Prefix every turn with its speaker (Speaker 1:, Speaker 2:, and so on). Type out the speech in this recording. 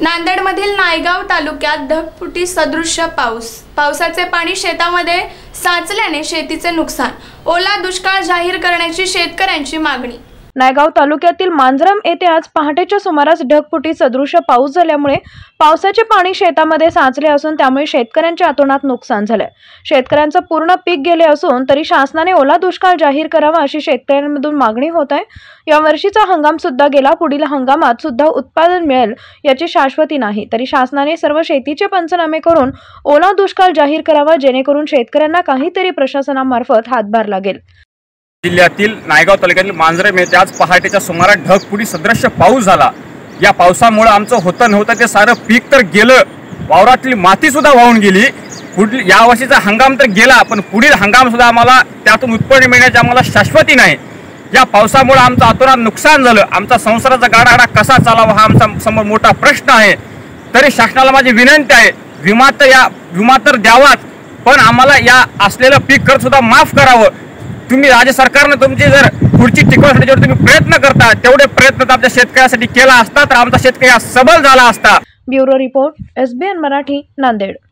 Speaker 1: नांदेडमधील नायगाव तालुक्यात ढगफुटी सदृश्य पावसाचे पाणी शेतामध्ये साचल्याने शेतीचे नुकसान, ओला दुष्काळ जाहीर करण्याची शेतकऱ्यांची मागणी।
Speaker 2: नायगाव तालुक्यातील मांजरम येथे आज पहाटेच्या सुमारास ढगफुटी सदृश्य पाऊस झाल्यामुळे पावसाचे पाणी शेतामध्ये साचले असून त्यामुळे शेतकऱ्यांच्या अतोनात नुकसान झाले। शेतकऱ्यांचे पूर्ण पीक गेले असून तरी शासनाने ओला दुष्काळ जाहीर करावा अशी शेतकऱ्यांमधून मागणी होत आहे। या वर्षीचा हंगाम सुद्धा गेला, पुढील हंगामात सुद्धा उत्पादन मिळेल याची शाश्वती नाही, तरी शासनाने सर्व शेतीचे पंचनामे करून ओला दुष्काळ जाहीर करावा जेणेकरून शेतकऱ्यांना काहीतरी प्रशासनामार्फत हातभार लागेल।
Speaker 3: जिल्ह्यातील नायगाव तालुक्यातील मांजरम येथे आज पहाटेच्या सुमारास ढगफुटी सदृश्य पाऊस झाला। या पावसामुळे आमचं होतं नव्हतं ते सारं पीक तर गेलं, वावरातली माती सुद्धा वाहून गेली। पुढील या वर्षीचा हंगाम तर गेला, पण पुढील हंगाम सुद्धा आम्हाला त्यातून उत्पन्न मिळण्याची आम्हाला शाश्वती नाही। या पावसामुळे आमचं अतोनात नुकसान झालं। आमचा संसाराचा गाडागाडा कसा चालावा हा आमचा समोर मोठा प्रश्न आहे। तरी शासनाला माझी विनंती आहे, विमा तर द्यावाच, पण आम्हाला या असलेलं पीक कर्ज सुद्धा माफ करावं। तुम्ही राज्य सरकारने तुमची जर पुढची टिकवण्यासाठी जर तुम्ही प्रयत्न करता, तेवढे प्रयत्न आमच्या शेतकऱ्यासाठी केला असता तर आमचा शेतकरी सबल झाला असता।
Speaker 2: Bureau report, SBN Marathi, Nanded.